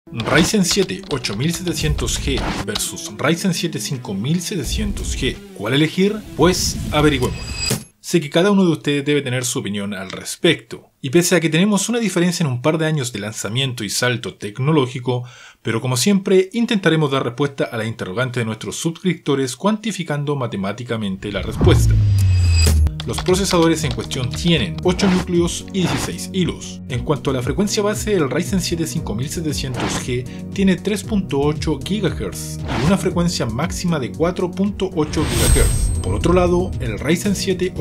Ryzen 7 8700G versus Ryzen 7 5700G. ¿Cuál elegir? Pues averigüemos. Sé que cada uno de ustedes debe tener su opinión al respecto, y pese a que tenemos una diferencia en un par de años de lanzamiento y salto tecnológico, pero como siempre intentaremos dar respuesta a la interrogante de nuestros suscriptores cuantificando matemáticamente la respuesta. Los procesadores en cuestión tienen 8 núcleos y 16 hilos. En cuanto a la frecuencia base, el Ryzen 7 5700G tiene 3.8 GHz y una frecuencia máxima de 4.8 GHz. Por otro lado, el Ryzen 7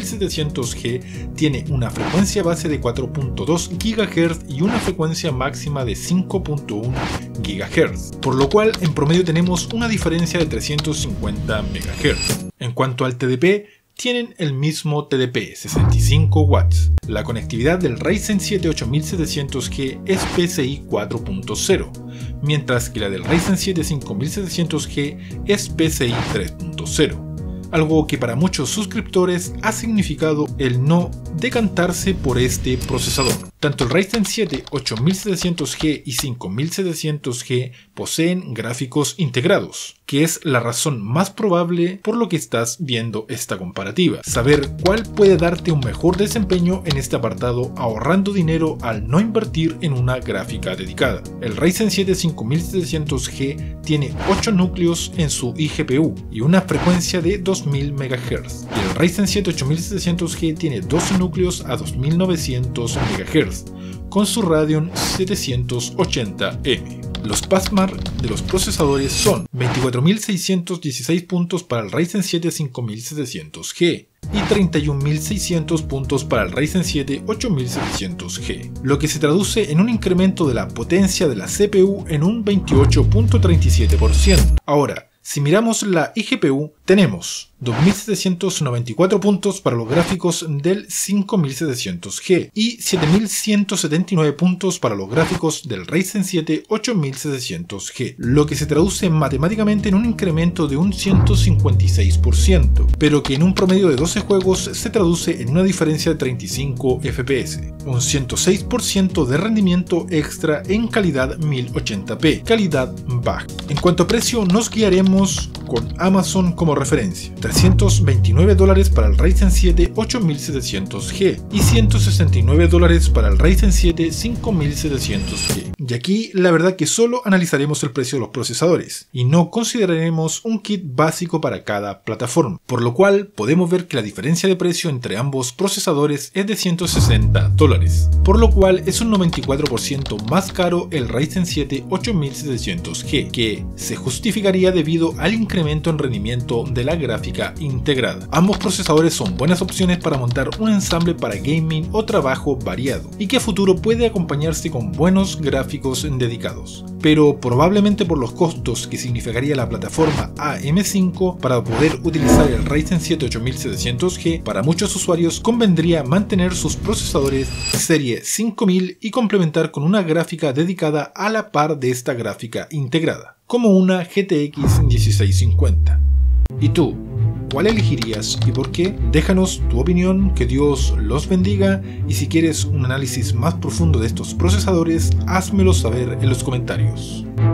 8700G tiene una frecuencia base de 4.2 GHz y una frecuencia máxima de 5.1 GHz, por lo cual en promedio tenemos una diferencia de 350 MHz. En cuanto al TDP, tienen el mismo TDP, 65 watts. La conectividad del Ryzen 7 8700G es PCI 4.0, mientras que la del Ryzen 7 5700G es PCI 3.0. Algo que para muchos suscriptores ha significado el no decantarse por este procesador. Tanto el Ryzen 7 8700G y 5700G poseen gráficos integrados, que es la razón más probable por lo que estás viendo esta comparativa. Saber cuál puede darte un mejor desempeño en este apartado ahorrando dinero al no invertir en una gráfica dedicada. El Ryzen 7 5700G tiene 8 núcleos en su iGPU y una frecuencia de 2000 MHz, y el Ryzen 7 8700G tiene 12 núcleos a 2900 MHz con su Radeon 780M. Los passmark de los procesadores son 24.616 puntos para el Ryzen 7 5700G y 31.600 puntos para el Ryzen 7 8700G, lo que se traduce en un incremento de la potencia de la CPU en un 28.37%. Ahora, si miramos la iGPU, tenemos 2.794 puntos para los gráficos del 5700G y 7.179 puntos para los gráficos del Ryzen 7 8700G, lo que se traduce matemáticamente en un incremento de un 156%, pero que en un promedio de 12 juegos se traduce en una diferencia de 35 FPS, un 106% de rendimiento extra en calidad 1080p, calidad baja. En cuanto a precio, nos guiaremos con Amazon como referencia. $329 para el Ryzen 7 8700G y $169 para el Ryzen 7 5700G. Y aquí la verdad que solo analizaremos el precio de los procesadores y no consideraremos un kit básico para cada plataforma, por lo cual podemos ver que la diferencia de precio entre ambos procesadores es de $160, por lo cual es un 94% más caro el Ryzen 7 8700G, que se justificaría debido al incremento en rendimiento de la gráfica integrada. Ambos procesadores son buenas opciones para montar un ensamble para gaming o trabajo variado, y que a futuro puede acompañarse con buenos gráficos dedicados, pero probablemente por los costos que significaría la plataforma AM5 para poder utilizar el Ryzen 7 8700G, para muchos usuarios convendría mantener sus procesadores serie 5000 y complementar con una gráfica dedicada a la par de esta gráfica integrada, como una GTX 1650. ¿Y tú? ¿Cuál elegirías y por qué? Déjanos tu opinión, que Dios los bendiga, y si quieres un análisis más profundo de estos procesadores, házmelo saber en los comentarios.